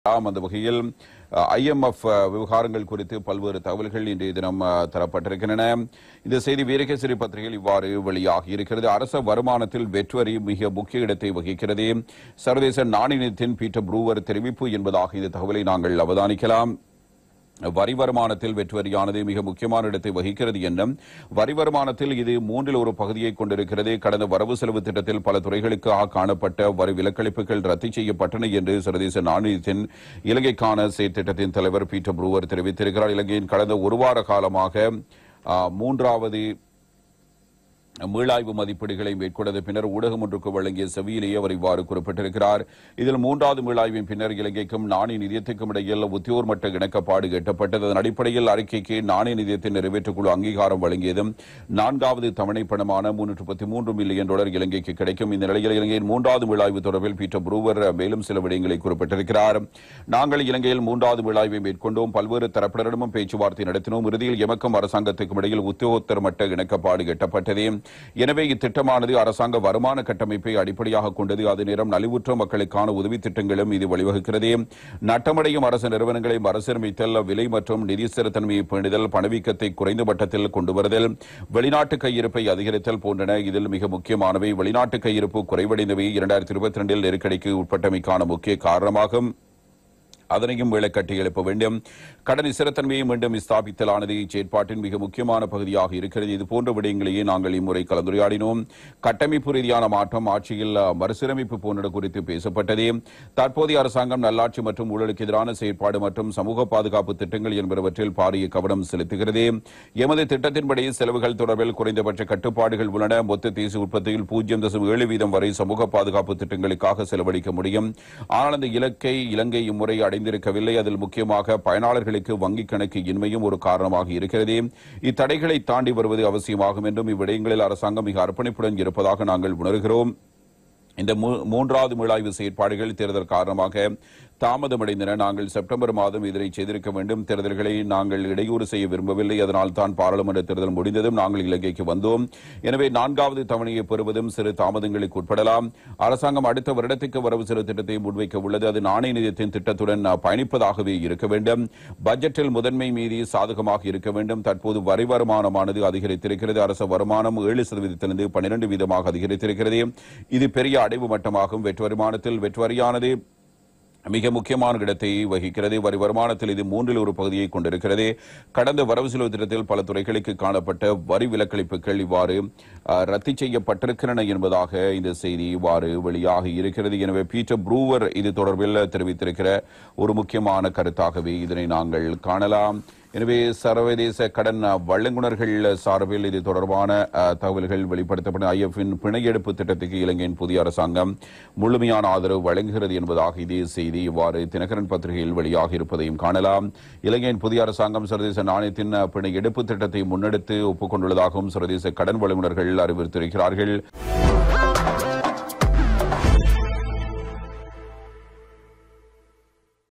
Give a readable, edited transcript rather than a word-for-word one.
அந்த வகையில் IMF விவகாரங்கள் குறித்து பல்வேறு தகவல்கள் இன்றைய தினம் தரப்பட்டிருக்கின்றன. இந்த செய்தி வீரகேசரி பத்திரிகையில் இவ்வாறு வெளியாகி இருக்கிறது. அரச வருமானத்தில் வெற்றி மிக முக்கிய இடத்தை வகிக்கிறது. சர்வதேச நாணயத்தின் பீட்டர் ப்ரூவர் தெரிவிப்பு என்பதாக இந்த தகவலை நாங்கள் அவதானிக்கலாம். வரி வருமானத்தில் வெற்றி மிக முக்கியமான இடத்தை வகிக்கிறது என்றும் வரி வருமானத்தில் இது மூன்றில் ஒரு பகுதியை கொண்டிருக்கிறது. கடந்த வரவு செலவு திட்டத்தில் பல துறைகளுக்காக காணப்பட்ட வரி விலக்களிப்புகள் ரத்து செய்யப்பட்டன என்று சர்வதேச நாணயத்தின் இலங்கைக்கான செயற்திட்டத்தின் தலைவர் பீட்டர் ப்ரூவர் தெரிவித்திருக்கிறார். இலங்கையின் கடந்த ஒரு வார காலமாக மூன்றாவது மீளாய்வு மதிப்பீடுகளை மேற்கொண்டது பின்னர் ஊடகம் ஒன்றுக்கு வழங்கிய செவியிலேயே அவர் இவ்வாறு குறிப்பிட்டிருக்கிறார். இதில் மூன்றாவது மீளாய்வின் பின்னர் இலங்கைக்கும் நாணய நிதியத்துக்கும் இடையில் உத்தியோர் மட்ட இணக்கப்பாடு எட்டப்பட்டது. அதன் அடிப்படையில் அறிக்கைக்கு நாணய நிதியத்தின் நிறைவேற்றுக்குழு அங்கீகாரம் வழங்கியதும் நான்காவது தவணை பணமான $313 மில்லியன் இலங்கைக்கு கிடைக்கும். இந்த நிலையில் இலங்கையின் மூன்றாவது மீளாய்வு தொடர்பில் பீட்டர் ப்ரூவர் மேலும் சில விடயங்களை குறிப்பிட்டிருக்கிறார். நாங்கள் இலங்கையில் மூன்றாவது மீளாய்வை மேற்கொண்டோம், பல்வேறு தரப்பினரிடமும் பேச்சுவார்த்தை நடத்தினோம். இறுதியில் எமக்கும் அரசாங்கத்துக்கும் இடையில் உத்தியோகத்தர் மட்ட இணக்கப்பாடு எட்டப்பட்டது. எனவே இத்திட்டமானது அரசாங்க வருமான கட்டமைப்பை அடிப்படையாக கொண்டது. அதே நேரம் நலிவுற்ற மக்களுக்கான உதவி திட்டங்களும் இது வழிவகுக்கிறது. நட்டமடையும் அரசு நிறுவனங்களை மறுசீரமைத்தல், விலை மற்றும் நிதி ஸ்திரத்தன்மையை பேணுதல், பணவீக்கத்தை குறைந்த மட்டத்தில் கொண்டு வருதல், வெளிநாட்டு கையிருப்பை அதிகரித்தல் போன்றன இதில் மிக முக்கியமானவை. வெளிநாட்டு கையிருப்பு குறைவடைந்தவை 2022 நெருக்கடிக்கு உட்பட்டமைக்கான முக்கிய காரணமாகும். அதனையும் வேலை கட்டி எழுப்ப வேண்டும். கடன் ஸ்திரத்தன்மையை மீண்டும் ஸ்தாபித்தலானது இச்செயற்பாட்டின் மிக முக்கியமான பகுதியாக இருக்கிறது. இதுபோன்ற விடயங்களையே நாங்கள் இம்முறை கலந்துரையாடினோம். கட்டமைப்பு ரீதியான மாற்றம், ஆட்சியில் மறுசீரமைப்பு போன்ற குறித்து பேசப்பட்டது. தற்போதைய அரசாங்கம் நல்லாட்சி மற்றும் ஊழலுக்கு எதிரான செயற்பாடு மற்றும் சமூக பாதுகாப்பு திட்டங்கள் என்பவற்றில் பாரிய கவனம் செலுத்துகிறது. எமது திட்டத்தின்படி செலவுகள் தொடர்பில் குறைந்தபட்ச கட்டுப்பாடுகள் உள்ளன. மொத்த தேசிய உற்பத்தியில் 0.7% வரை சமூக பாதுகாப்பு திட்டங்களுக்காக செலவழிக்க முடியும். ஆனால் அந்த இலக்கை இலங்கை இம்முறை அடைந்திருக்கவில்லை. அதில் முக்கியமாக பயனாளர்களுக்கு வங்கிக் கணக்கு இன்மையும் ஒரு காரணமாக இருக்கிறது. இத்தடைகளை தாண்டி வருவது அவசியமாகும் என்றும் இவ்விடயங்களில் அரசாங்கம் மிக அர்ப்பணிப்புடன் இருப்பதாக நாங்கள் உணர்கிறோம். இந்த மூன்றாவது மீளாய்வு செயற்பாடுகள் தேர்தல் காரணமாக தாமதமடைந்தன. நாங்கள் செப்டம்பர் மாதம் இதனை செய்திருக்க வேண்டும். தேர்தல்களை நாங்கள் இடையூறு செய்ய விரும்பவில்லை. அதனால் தான் பாராளுமன்ற தேர்தல் முடிந்ததும் நாங்கள் இலங்கைக்கு வந்தோம். எனவே நான்காவது தவணையை பெறுவதும் சிறு தாமதங்களுக்கு உட்படலாம். அரசாங்கம் அடுத்த வருடத்துக்கு வரவு செலவு திட்டத்தை முன்வைக்க உள்ளது. அது நாணய நிதியத்தின் திட்டத்துடன் பயணிப்பதாகவே இருக்க வேண்டும். பட்ஜெட்டில் முதன்மை மீதி சாதகமாக இருக்க வேண்டும். தற்போது வரி வருமானமானது அதிகரித்திருக்கிறது. அரசு வருமானம் 7% 12% அதிகரித்திருக்கிறது. இது பெரிய அடைவு மட்டமாகும். வெற்றி வருமானத்தில் வெற்றி வரியானது மிக முக்கியமான இடத்தை வகிக்கிறது. வரி வருமானத்தில் இது மூன்றில் ஒரு பகுதியை கொண்டிருக்கிறது. கடந்த வரவு செலவு திட்டத்தில் பல துறைகளுக்கு காணப்பட்ட வரி விலக்களிப்புகள் இவ்வாறு ரத்து செய்யப்பட்டிருக்கின்றன என்பதாக இந்த செய்தி இவ்வாறு வெளியாகி இருக்கிறது. எனவே பீட்டர் ப்ரூவர் இது தொடர்பில் தெரிவித்திருக்கிற ஒரு முக்கியமான கருத்தாகவே இதனை நாங்கள் காணலாம். எனவே சர்வதேச கடன் வழங்குனர்கள் சார்பில் இது தொடர்பான தகவல்கள் வெளிப்படுத்தப்பட்ட IMF பிணை எடுப்பு திட்டத்துக்கு இலங்கையின் புதிய அரசாங்கம் முழுமையான ஆதரவு வழங்குகிறது என்பதாக இதே செய்தி இவ்வாறு தினகரன் பத்திரிகையில் வெளியாகி இருப்பதையும் காணலாம். இலங்கையின் புதிய அரசாங்கம் சர்வதேச நாணயத்தின் பிணை எடுப்பு திட்டத்தை முன்னெடுத்து ஒப்புக்கொண்டுள்ளதாகவும் சர்வதேச கடன் வழங்குனர்கள் அறிவித்திருக்கிறார்கள்.